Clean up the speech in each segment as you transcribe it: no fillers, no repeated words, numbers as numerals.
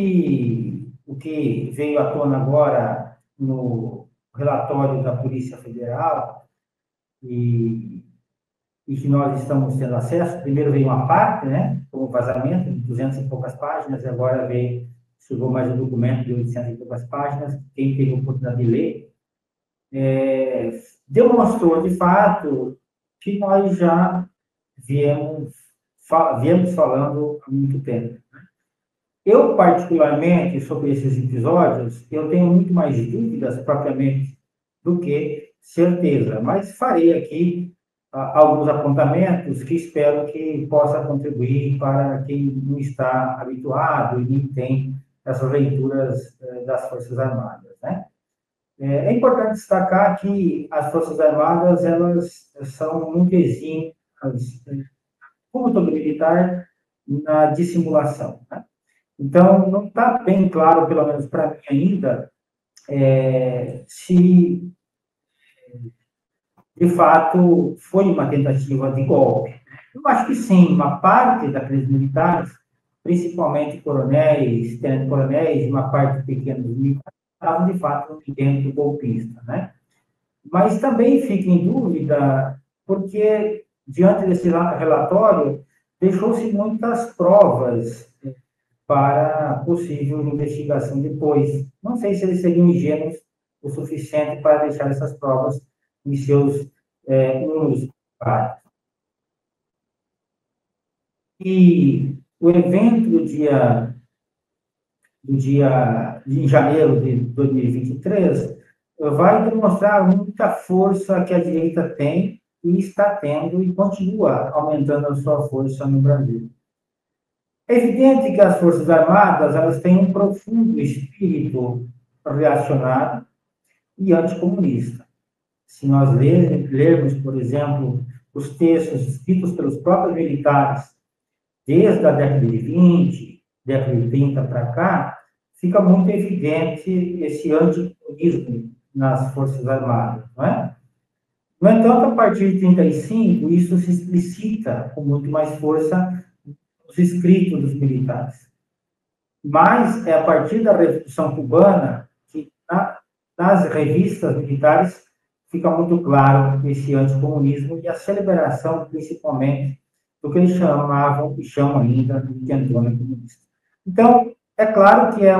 o que veio à tona agora no relatório da Polícia Federal e que nós estamos tendo acesso, primeiro veio uma parte, né, como vazamento, de 200 e poucas páginas, e agora chegou mais um documento de 800 e poucas páginas, quem teve a oportunidade de ler, demonstrou, de fato, que nós já viemos falando há muito tempo. Eu, particularmente, sobre esses episódios, eu tenho muito mais dúvidas, propriamente, do que certeza, mas farei aqui alguns apontamentos que espero que possa contribuir para quem não está habituado e nem tem essas leituras das Forças Armadas, né? É importante destacar que as Forças Armadas, elas são muito exímias, como todo militar, na dissimulação, né? Então, não está bem claro, pelo menos para mim ainda, se de fato foi uma tentativa de golpe. Eu acho que sim, uma parte daqueles militares, principalmente coronéis, tenentes-coronéis, uma parte pequena dos militares, estavam de fato no intento golpista, né? Mas também fica em dúvida, porque diante desse relatório, deixou-se muitas provas para possível investigação depois. Não sei se eles seriam ingênuos o suficiente para deixar essas provas em seus números. E o evento de janeiro de 2023 vai demonstrar muita força que a direita tem e está tendo e continua aumentando a sua força no Brasil. É evidente que as Forças Armadas elas têm um profundo espírito reacionário e anticomunista. Se nós lermos, por exemplo, os textos escritos pelos próprios militares desde a década de 20, década de 30 para cá, fica muito evidente esse anticomunismo nas Forças Armadas, não é? No entanto, a partir de 35, isso se explicita com muito mais força nos escritos dos militares. Mas é a partir da Revolução Cubana que, nas revistas militares, fica muito claro esse anticomunismo e a celebração, principalmente, do que eles chamavam e chamam ainda de intentona comunista. Então, é claro que é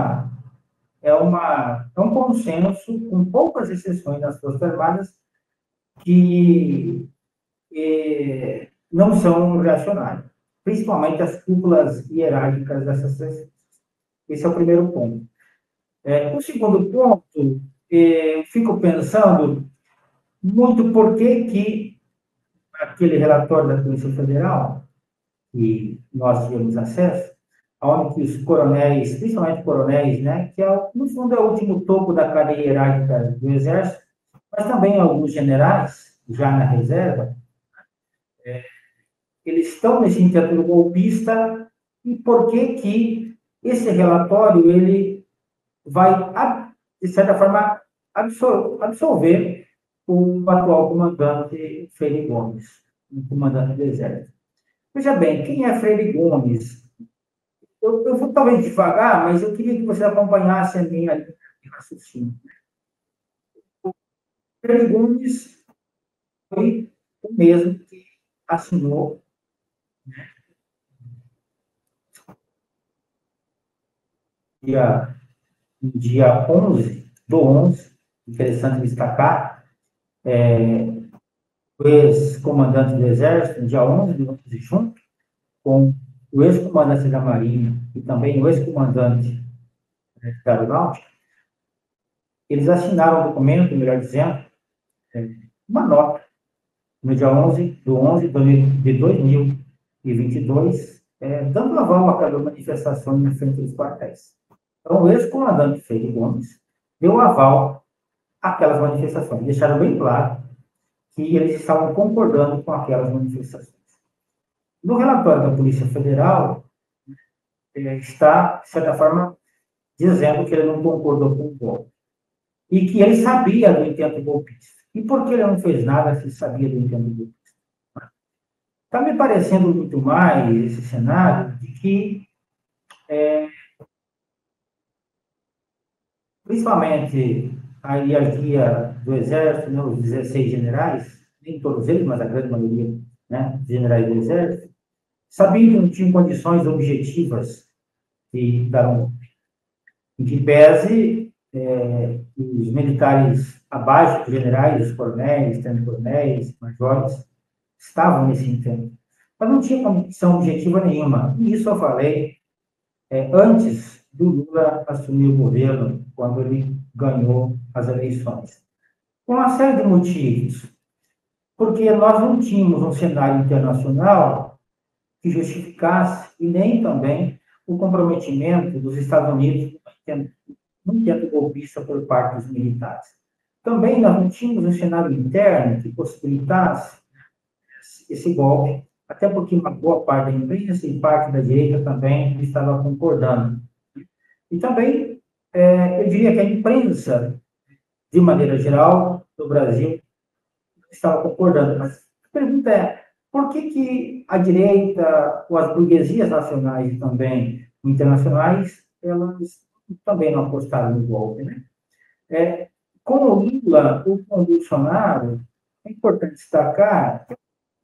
um consenso, com poucas exceções nas Forças Armadas, que não são reacionários, principalmente as cúpulas hierárquicas dessas regiões. Esse é o primeiro ponto. O segundo ponto, fico pensando muito por que aquele relatório da Polícia Federal, que nós tivemos acesso, onde que os coronéis, principalmente coronéis, né, que no fundo é o último topo da cadeia hierárquica do Exército, mas também alguns generais, já na reserva, eles estão nesse intento golpista, e por que esse relatório ele vai, de certa forma, absolver o atual comandante Freire Gomes, o comandante do Exército. Veja bem, quem é Freire Gomes? Eu vou talvez devagar, mas eu queria que você acompanhasse a minha linha de raciocínio. Freire Gomes foi o mesmo que assinou, né, dia 11/11, interessante destacar, o ex-comandante do Exército, no dia 11/11, junto com o ex-comandante da Marinha e também o ex-comandante da Aeronáutica, eles assinaram um documento, melhor dizendo, uma nota, no dia 11/11 de 2022, dando aval àquela manifestação em frente dos quartéis. Então, o ex-comandante Freire Gomes deu aval àquelas manifestações, deixaram bem claro que eles estavam concordando com aquelas manifestações. No relatório da Polícia Federal, está, de certa forma, dizendo que ele não concordou com o golpe e que ele sabia do intento golpista. E por que ele não fez nada se sabia do intento golpista? Está me parecendo muito mais esse cenário de que principalmente a hierarquia do Exército, né, os 16 generais, nem todos eles, mas a grande maioria, né, generais do Exército, sabiam que não tinham condições objetivas de dar um golpe. Em que pese os militares abaixo dos generais, os coronéis, tenentes-coronéis, majores, estavam nesse intento. Mas não tinha condição objetiva nenhuma. E isso eu falei antes do Lula assumir o governo, quando ele ganhou as eleições. Por uma série de motivos. Porque nós não tínhamos um cenário internacional que justificasse, e nem também o comprometimento dos Estados Unidos no intento golpista por parte dos militares. Também nós não tínhamos um cenário interno que possibilitasse esse golpe, até porque uma boa parte da imprensa e parte da direita também estava concordando. E também, eu diria que a imprensa, de maneira geral, do Brasil, estava concordando. Mas a pergunta é, por que a direita, ou as burguesias nacionais e também internacionais, elas também não apostaram no golpe, né? Com o Lula ou com o Bolsonaro, é importante destacar que,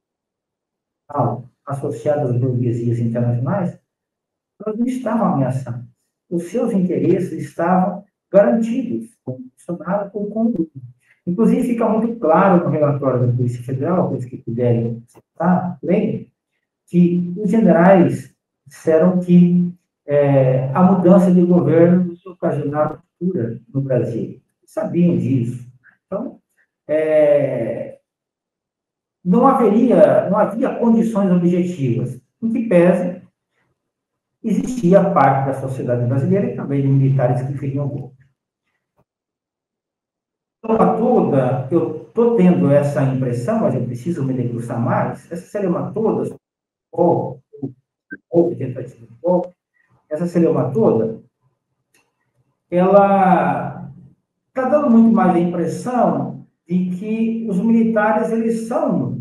associadas às burguesias internacionais, elas não estavam ameaçadas. Os seus interesses estavam garantidos com o Bolsonaro ou com o Lula. Inclusive, fica muito claro no relatório da Polícia Federal, aqueles que puderem citar, lembrem, que os generais disseram que a mudança de governo ocasionaria ruptura no Brasil. Sabiam disso. Então, não havia condições objetivas, em que pese existia parte da sociedade brasileira e também de militares que queriam o golpe. Toda, eu estou tendo essa impressão, mas eu preciso me debruçar mais, essa celeuma toda, ou tentativa de golpe, essa celeuma toda, ela está dando muito mais a impressão de que os militares, eles são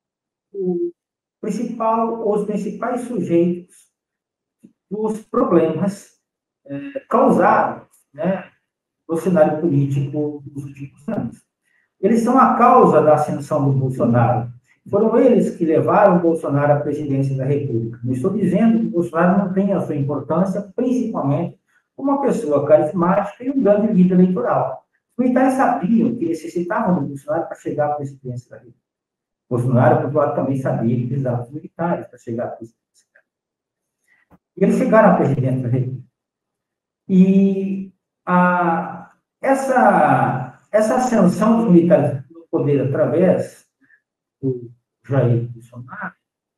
os principais sujeitos dos problemas causados, né, no cenário político dos últimos anos. Eles são a causa da ascensão do Bolsonaro. Foram eles que levaram o Bolsonaro à presidência da República. Não estou dizendo que o Bolsonaro não tenha a sua importância, principalmente como uma pessoa carismática e um grande líder eleitoral. Os militares sabiam que necessitavam do Bolsonaro para chegar à presidência da República. O Bolsonaro, por outro lado, também sabia que precisava dos militares para chegar à presidência. E eles chegaram à presidência da República. E essa ascensão dos militares no poder através do Jair Bolsonaro,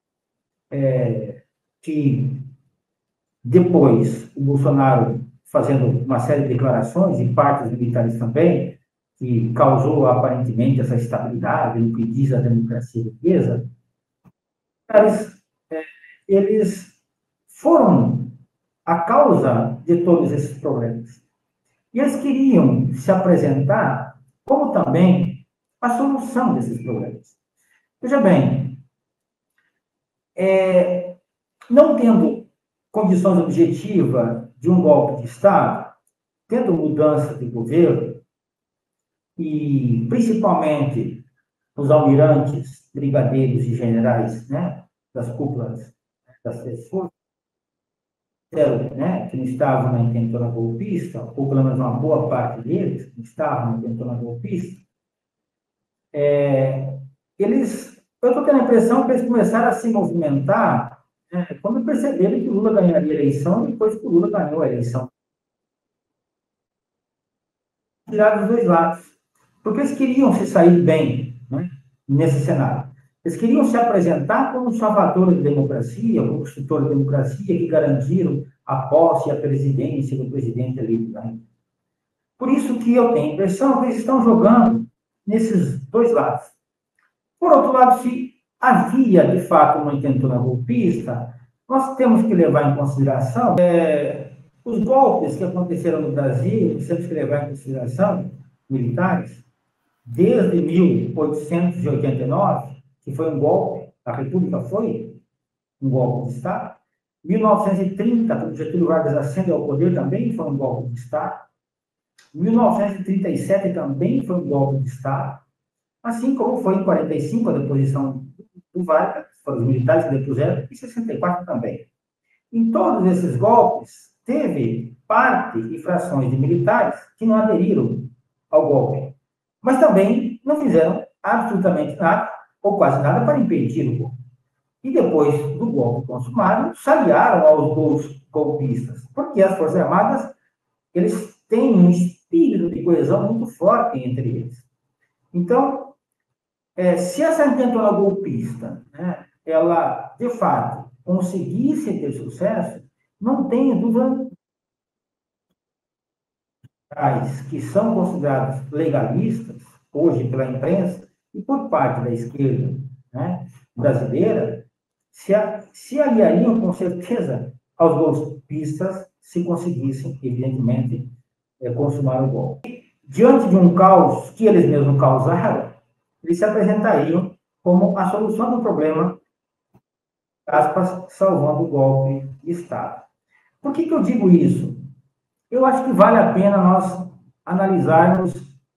que depois o Bolsonaro fazendo uma série de declarações, e parte dos militares também, que causou aparentemente essa estabilidade no que diz a democracia burguesa, eles foram a causa de todos esses problemas. E eles queriam se apresentar como também a solução desses problemas. Veja bem, não tendo condições objetivas de um golpe de Estado, tendo mudança de governo, e principalmente os almirantes, brigadeiros e generais, né, das cúpulas das pessoas, né, que não estavam na intentona golpista, ou pelo menos uma boa parte deles, que estavam na intentona golpista, eu estou tendo a impressão que eles começaram a se movimentar, né, quando perceberam que o Lula ganharia a eleição, e depois que o Lula ganhou a eleição. Tirar dos dois lados. Porque eles queriam se sair bem, né, nesse cenário. Eles queriam se apresentar como salvadores da democracia, como construtores da democracia, que garantiram a posse e a presidência do presidente eleito. Por isso que eu tenho a impressão que eles estão jogando nesses dois lados. Por outro lado, se havia, de fato, uma intentona golpista, nós temos que levar em consideração os golpes que aconteceram no Brasil, temos que levar em consideração, militares, desde 1889, que foi um golpe, a República foi um golpe de Estado. 1930, quando Getúlio Vargas ascende ao poder, também foi um golpe de Estado. Em 1937 também foi um golpe de Estado, assim como foi em 45 a deposição do Vargas, foram os militares que depuseram, e 64 também. Em todos esses golpes, teve parte e frações de militares que não aderiram ao golpe, mas também não fizeram absolutamente nada, ou quase nada, para impedir o golpe. E depois do golpe consumado, saliaram aos golpistas, porque as Forças Armadas, eles têm um espírito de coesão muito forte entre eles. Então, se essa intentona golpista, né, ela, de fato, conseguisse ter sucesso, não tenha dúvida que são considerados legalistas, hoje pela imprensa, e por parte da esquerda, né, brasileira, se aliariam com certeza aos golpistas se conseguissem, evidentemente, consumar o golpe. Diante de um caos que eles mesmos causaram, eles se apresentariam como a solução do problema, aspas, salvando o golpe de Estado. Por que eu digo isso? Eu acho que vale a pena nós analisarmos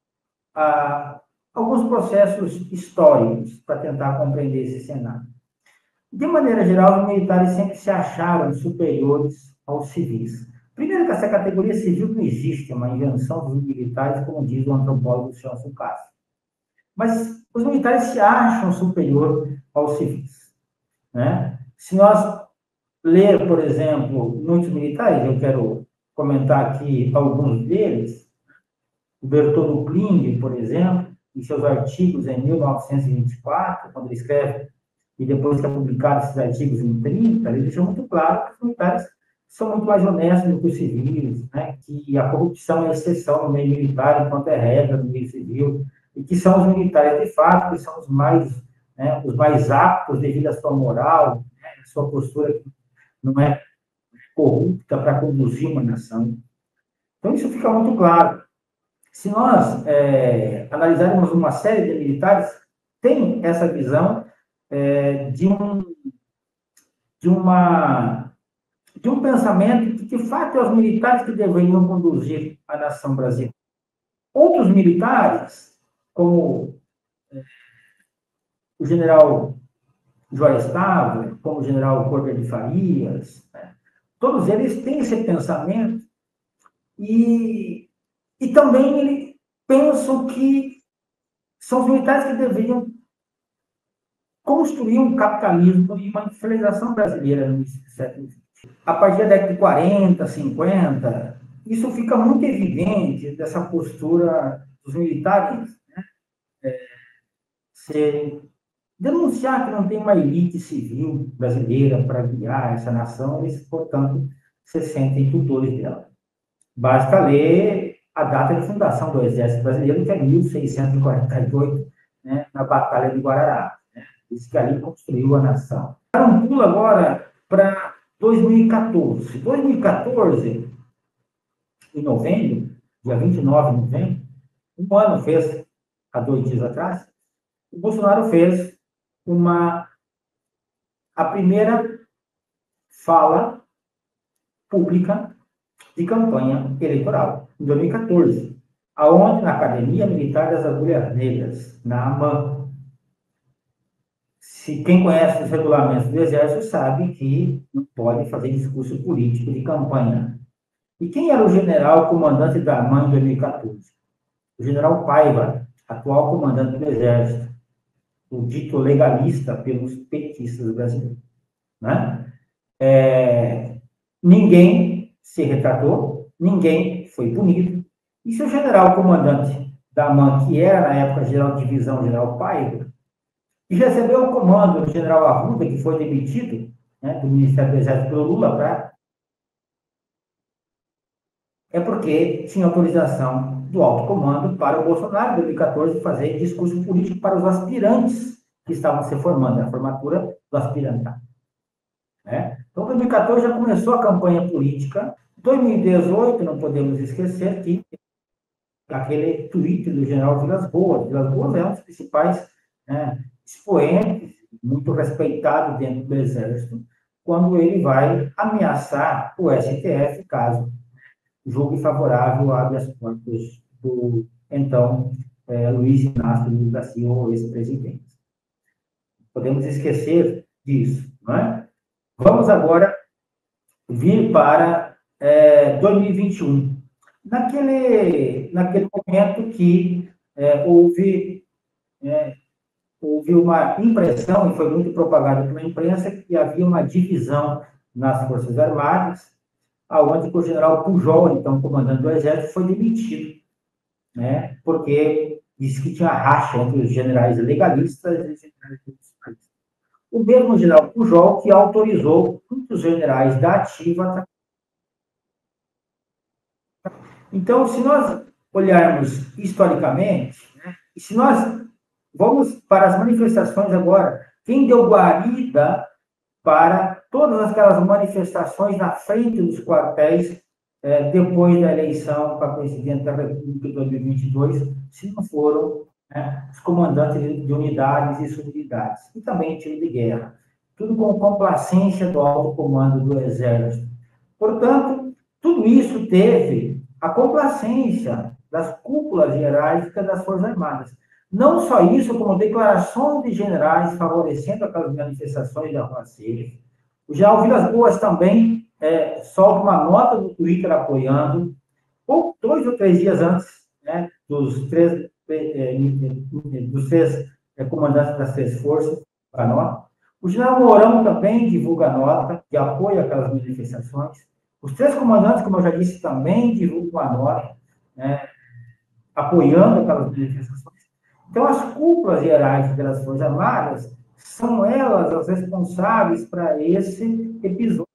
alguns processos históricos para tentar compreender esse cenário. De maneira geral, os militares sempre se acharam superiores aos civis. Primeiro que essa categoria civil não existe, é uma invenção dos militares, como diz o antropólogo Celso Castro. Mas os militares se acham superior aos civis, né? Se nós ler, por exemplo, muitos militares, eu quero comentar aqui alguns deles, o Bertoldo Kling, por exemplo, em seus artigos em 1924, quando ele escreve, e depois que é publicado esses artigos em 30, ele deixou muito claro que os militares são muito mais honestos do que os civis, né? Que a corrupção é exceção no meio militar, enquanto é regra no meio civil, e que são os militares, de fato, que são os mais aptos devido à sua moral, né? A sua postura que não é corrupta para conduzir uma nação. Então, isso fica muito claro. Se nós analisarmos uma série de militares, tem essa visão de um pensamento que, de fato, é os militares que deveriam conduzir a nação brasileira. Outros militares, como o general Joyce Távora, como o general Córdoba de Farias, né? Todos eles têm esse pensamento e também eles pensam que são os militares que deveriam construir um capitalismo e uma industrialização brasileira no século XX. A partir da década de 40, 50, isso fica muito evidente dessa postura dos militares, né? Denunciar que não tem uma elite civil brasileira para guiar essa nação, eles, portanto, se sentem tutores dela. Basta ler a data de fundação do Exército Brasileiro, que é 1648, né, na Batalha de Guararapes. Né? Diz que ali construiu a nação. Um pulo agora para 2014. 2014, em novembro, dia 29 de novembro, um ano fez, há 2 dias atrás, o Bolsonaro fez a primeira fala pública de campanha eleitoral, em 2014, aonde na Academia Militar das Agulhas Negras, na AMAN. Quem conhece os regulamentos do Exército sabe que não pode fazer discurso político de campanha. E quem era o general comandante da AMAN em 2014? O general Paiva, atual comandante do Exército, o dito legalista pelos petistas brasileiros. Né? Ninguém se retratou, ninguém foi punido. E se o general comandante da AMAN, que era na época general de divisão, general Paiva, e recebeu o comando do general Arruda, que foi demitido, né, do Ministério do Exército pelo Lula, é porque tinha autorização do alto comando para o Bolsonaro, em 2014, fazer discurso político para os aspirantes que estavam se formando, a formatura do aspirantado. Né? Então, em 2014 já começou a campanha política. Em 2018, não podemos esquecer que aquele tweet do general Vilas Boas é um dos principais, né, expoentes, muito respeitado dentro do Exército, quando ele vai ameaçar o STF, caso julgue favorável ao habeas corpus do, então, Luiz Inácio Lula da Silva, ex-presidente. Podemos esquecer disso, não é? Vamos agora vir para 2021. Naquele momento que houve uma impressão, e foi muito propagado pela imprensa, que havia uma divisão nas Forças Armadas, onde o general Pujol, então comandante do Exército, foi demitido, né, porque disse que tinha racha entre os generais legalistas e os generais constitucionalistas. O mesmo general Pujol que autorizou muitos generais da ativa. Então, se nós olharmos historicamente, né, e se nós vamos para as manifestações agora, quem deu guarida para todas aquelas manifestações na frente dos quartéis depois da eleição para presidente da República de 2022, se não foram, né, os comandantes de unidades e subunidades, e também tiro de guerra, tudo com complacência do alto comando do Exército. Portanto, tudo isso teve a complacência das cúpulas hierárquicas das Forças Armadas. Não só isso, como declarações de generais favorecendo aquelas manifestações da Rua Seixas. O general Vilas Boas também solta uma nota no Twitter apoiando, ou 2 ou 3 dias antes, né, dos três comandantes das 3 forças, a nota. O general Mourão também divulga a nota de apoio àquelas manifestações. Os 3 comandantes, como eu já disse, também divulgam a nota, né, apoiando aquelas manifestações. Então, as cúpulas hierárquicas das Forças Armadas são elas as responsáveis para esse episódio.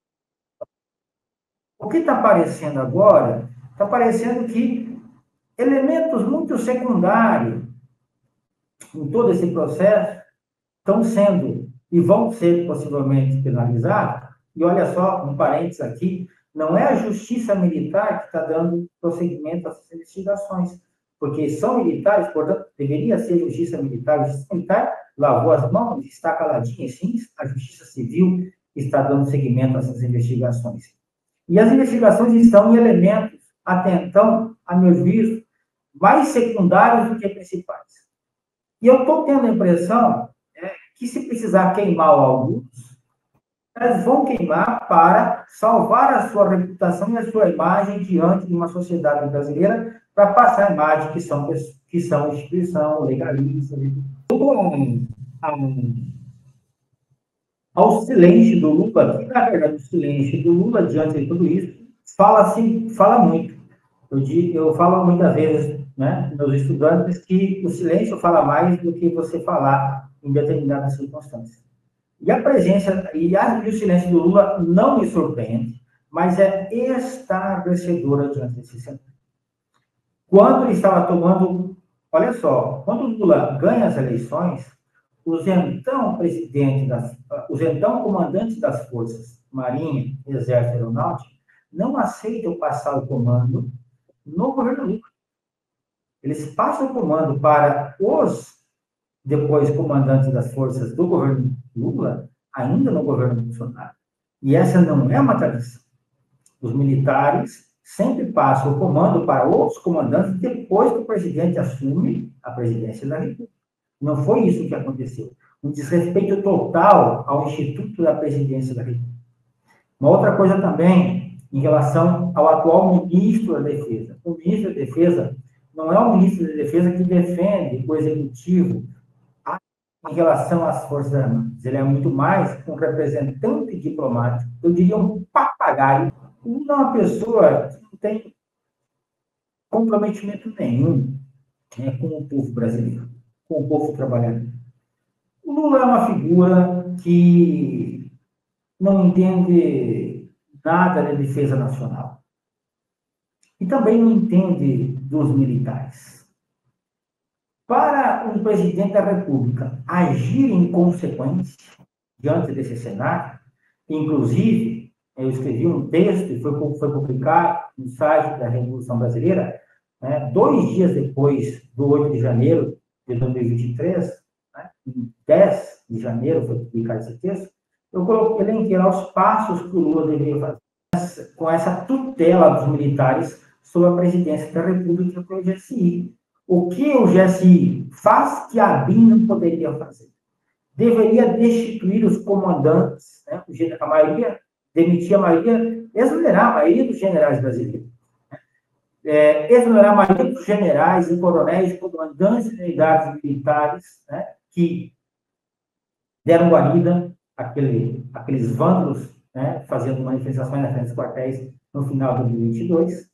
O que está aparecendo agora? Está aparecendo que elementos muito secundários em todo esse processo estão sendo e vão ser possivelmente penalizados. E olha só, um parênteses aqui, não é a justiça militar que está dando prosseguimento a essas investigações, porque são militares, portanto, deveria ser justiça militar. A justiça militar lavou as mãos, está caladinha, sim, a justiça civil está dando seguimento a essas investigações. E as investigações estão em elementos, até então, a meu ver, mais secundários do que principais. E eu estou tendo a impressão que, se precisar queimar alguns, elas vão queimar para salvar a sua reputação e a sua imagem diante de uma sociedade brasileira, para passar a imagem que são instituição legalista. Ao silêncio do Lula, que, na verdade, o silêncio do Lula diante de tudo isso, fala muito. Eu falo muitas vezes, né, meus estudantes, que o silêncio fala mais do que você falar em determinadas circunstâncias. E a presença, e o silêncio do Lula não me surpreende, mas é estarrecedora diante desse cenário. Quando ele estava tomando, olha só, quando o Lula ganha as eleições, os então comandantes das forças, Marinha, Exército e Aeronáutica, não aceitam passar o comando no governo Lula. Eles passam o comando para os depois comandantes das forças do governo Lula, ainda no governo Bolsonaro. E essa não é uma tradição. Os militares sempre passam o comando para outros comandantes depois que o presidente assume a presidência da República. Não foi isso que aconteceu. Um desrespeito total ao Instituto da Presidência da República. Uma outra coisa também, em relação ao atual ministro da Defesa. O ministro da Defesa não é o ministro da Defesa que defende o Executivo em relação às Forças Armadas. Ele é muito mais um representante diplomático, eu diria um papagaio, uma pessoa que não tem comprometimento nenhum, né, com o povo brasileiro, com o povo trabalhador. O Lula é uma figura que não entende nada da defesa nacional. E também não entende dos militares. Para um presidente da República agir em consequência diante desse cenário, inclusive, eu escrevi um texto e foi publicado no site da Revolução Brasileira, 2 dias depois do 8 de janeiro de 2023, em 10 de janeiro foi publicado esse texto, eu elenquei lá os passos que o Lula deveria fazer. essa tutela dos militares sob a presidência da República, que é o GSI. O que o GSI faz que a ABIN não poderia fazer? Deveria destituir os comandantes, né? A maioria, demitir a maioria, exonerar a maioria dos generais brasileiros. Exonerar a maioria dos generais e coronéis, comandantes de unidades militares, né, que deram guarida àqueles vândalos, né, fazendo manifestações na frente dos quartéis no final de 2022.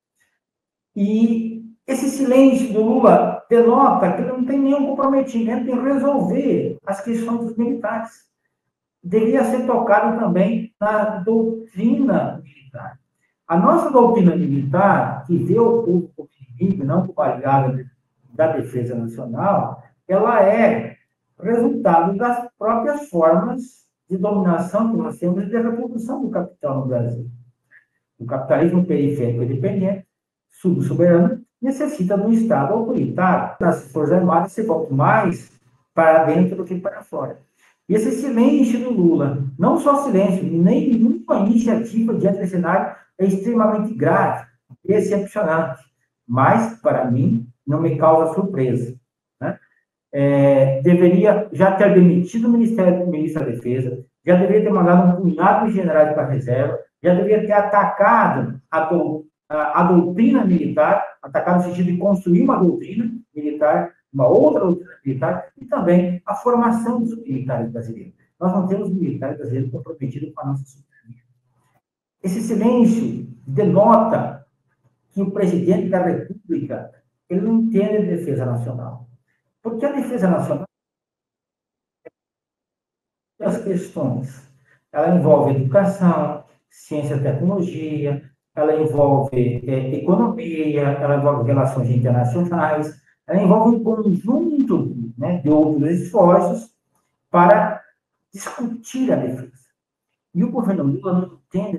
E esse silêncio do Lula denota que ele não tem nenhum comprometimento em resolver as questões dos militares. Deveria ser tocado também na doutrina militar. A nossa doutrina militar, que vê o povo como inimigo, não como aliado da defesa nacional, ela é resultado das próprias formas de dominação que nós temos e de reprodução do capital no Brasil. O capitalismo periférico independente, subsoberano, necessita de um Estado autoritário. Nas Forças Armadas se volta mais para dentro do que para fora. E esse silêncio do Lula, não só silêncio, nenhuma iniciativa diante desse cenário é extremamente grave, decepcionante, mas, para mim, não me causa surpresa. Né? Deveria já ter demitido o ministro da Defesa, já deveria ter mandado um punhado de generais para a reserva, já deveria ter atacado a doutrina militar, atacado no sentido de construir uma doutrina militar, uma outra doutrina militar, e também a formação dos militares brasileiros. Nós não temos militares brasileiros comprometidos com a nossa soberania. Esse silêncio denota que o presidente da República ele não entende a defesa nacional. Porque a defesa nacional as questões. Ela envolve educação, ciência e tecnologia, ela envolve economia, ela envolve relações internacionais, ela envolve um conjunto, né, de outros esforços para discutir a defesa. E o governo Lula não entende,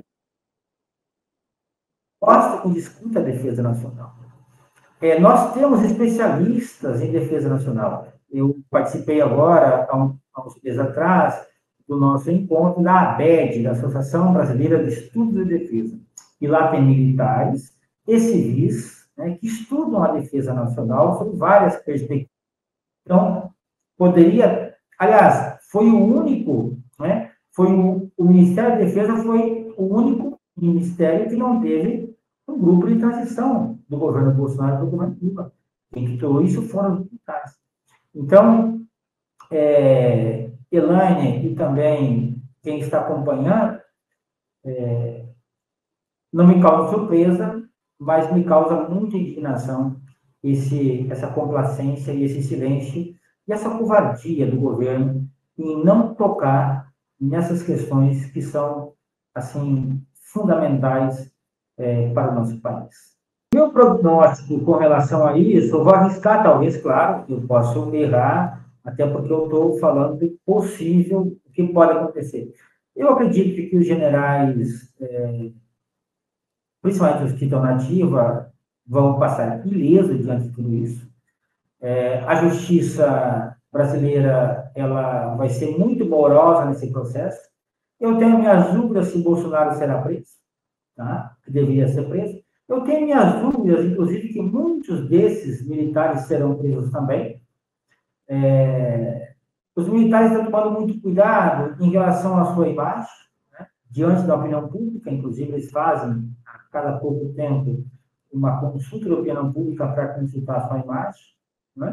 gosta que discuta a defesa nacional. Nós temos especialistas em defesa nacional. Eu participei agora, há uns dias atrás, do nosso encontro da ABED, da Associação Brasileira de Estudos de Defesa. E lá tem militares e civis, né, que estudam a defesa nacional sob várias perspectivas. Então, poderia... Aliás, foi o único, né, o Ministério da Defesa foi o único ministério que não teve um grupo de transição do governo Bolsonaro para o governo Lula. Quem tutelou isso foram os militares. Então, Elaine e também quem está acompanhando, não me causa surpresa, mas me causa muita indignação essa complacência e esse silêncio e essa covardia do governo em não tocar nessas questões que são, assim, fundamentais para o nosso país. Meu prognóstico com relação a isso, eu vou arriscar, talvez, claro, eu posso errar, até porque eu estou falando do possível, o que pode acontecer. Eu acredito que os generais, principalmente os que estão na ativa, vão passar ileso diante de tudo isso. A justiça brasileira ela vai ser muito morosa nesse processo. Eu tenho minhas dúvidas se Bolsonaro será preso, tá? Que deveria ser preso. Eu tenho minhas dúvidas, inclusive, que muitos desses militares serão presos também. Os militares estão tomando muito cuidado em relação à sua imagem, né? Diante da opinião pública, inclusive, eles fazem, a cada pouco tempo, uma consulta da opinião pública para consultar a sua imagem, né?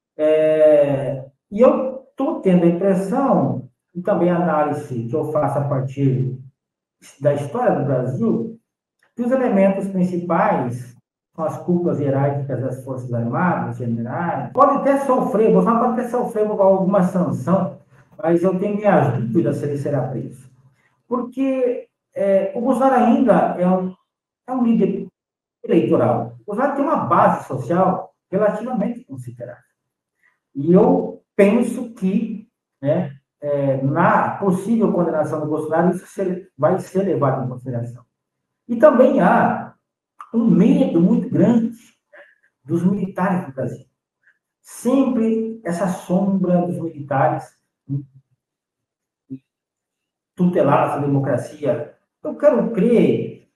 E eu estou tendo a impressão, e também a análise que eu faço a partir da história do Brasil, que os elementos principais são as cúpulas hierárquicas das Forças Armadas, generais, pode até sofrer, Bolsonaro pode até sofrer alguma sanção, mas eu tenho minhas dúvidas se ele será preso. Porque o Bolsonaro ainda é um líder eleitoral. O Bolsonaro tem uma base social relativamente considerável. E eu penso que, né, na possível condenação do Bolsonaro, isso vai ser levado em consideração. E também há um medo muito grande, né, dos militares do Brasil. Sempre essa sombra dos militares tutelados a democracia. Eu quero crer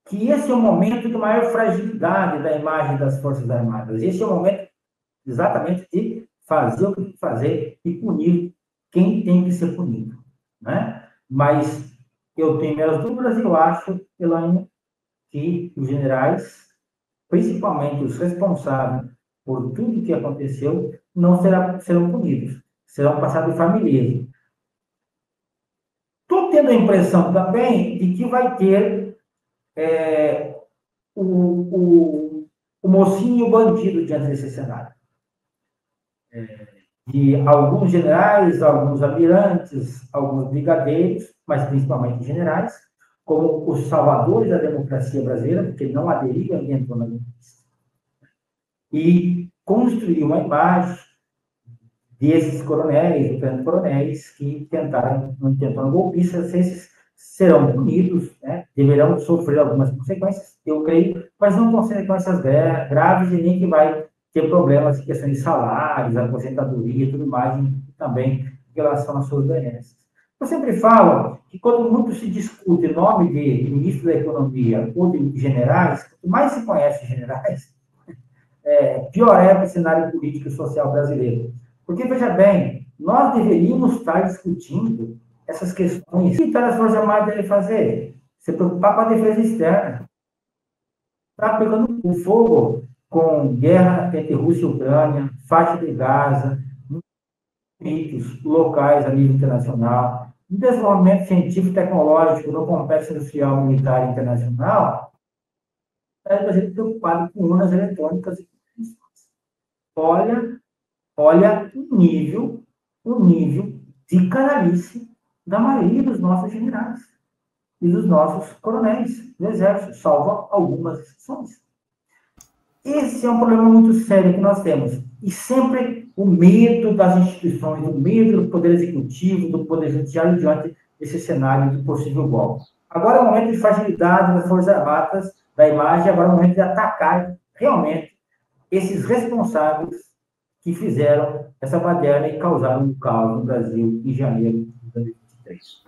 que esse é o momento de maior fragilidade da imagem das Forças Armadas. Esse é o momento exatamente de fazer o que tem que fazer e punir quem tem que ser punido, né? Mas eu tenho minhas dúvidas e eu acho, Elaine, que os generais, principalmente os responsáveis por tudo que aconteceu, não serão punidos, serão passados de família. Estou tendo a impressão também de que vai ter o mocinho e o bandido diante desse cenário. De alguns generais, alguns almirantes, alguns brigadeiros, mas principalmente generais, como os salvadores da democracia brasileira, porque não aderiram e entrou na democracia. E construir uma imagem desses coronéis, coronéis que tentaram golpistas, esses serão punidos, né? Deverão sofrer algumas consequências, eu creio, mas não consequências graves e nem que vai ter problemas em questão de salários, aposentadoria e tudo mais, e também em relação às suas benesses. Eu sempre falo que quando muito se discute o nome de ministro da Economia ou de generais, quanto mais se conhece generais, pior é para o cenário político e social brasileiro. Porque, veja bem, nós deveríamos estar discutindo essas questões. O que as Forças Armadas devem fazer? Se preocupar com a defesa externa. Está pegando fogo com guerra entre Rússia e Ucrânia, faixa de Gaza, conflitos locais a nível internacional, desenvolvimento científico e tecnológico no complexo industrial militar internacional, a gente preocupado com urnas eletrônicas e olha o nível de canalice da maioria dos nossos generais e dos nossos coronéis do Exército, salvo algumas exceções. Esse é um problema muito sério que nós temos. E sempre o medo das instituições, o medo do Poder Executivo, do Poder Judiciário diante desse cenário de possível golpe. Agora é o momento de fragilidade das Forças Armadas, da imagem, agora é o momento de atacar realmente esses responsáveis que fizeram essa baderna e causaram um caos no Brasil em janeiro de 2023.